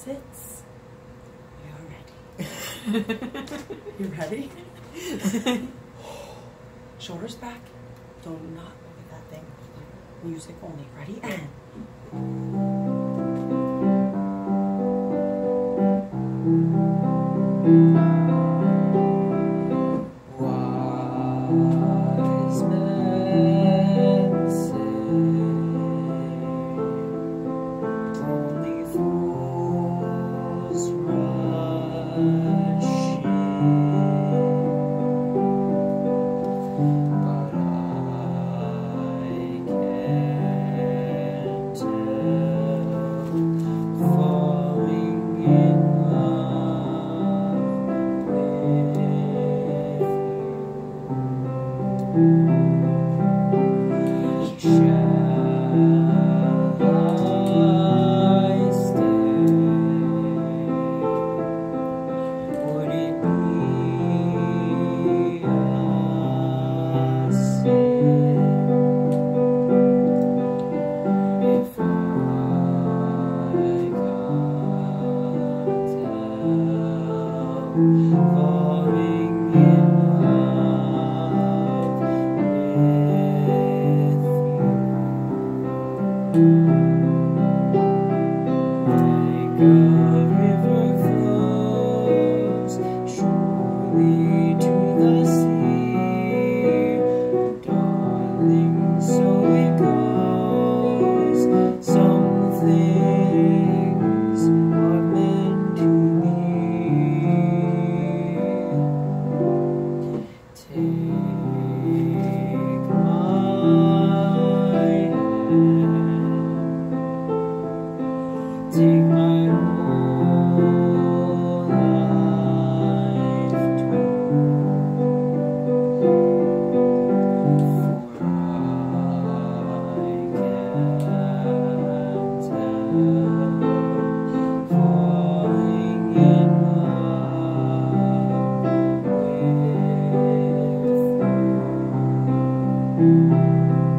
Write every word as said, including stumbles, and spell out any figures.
opposites. You're ready. You ready? Shoulders back. Do not look at that thing. Music only. Ready? And. Wise men say only fools rush in, but I can't tell, falling in love with you. Shall I stay? Would it be a sin if I can't tell, falling in love with you? Like a river flows surely to the sea, darling, so it goes. Some things are meant to be. Take my hand, take my whole life too, for I can't tell, falling in love with you.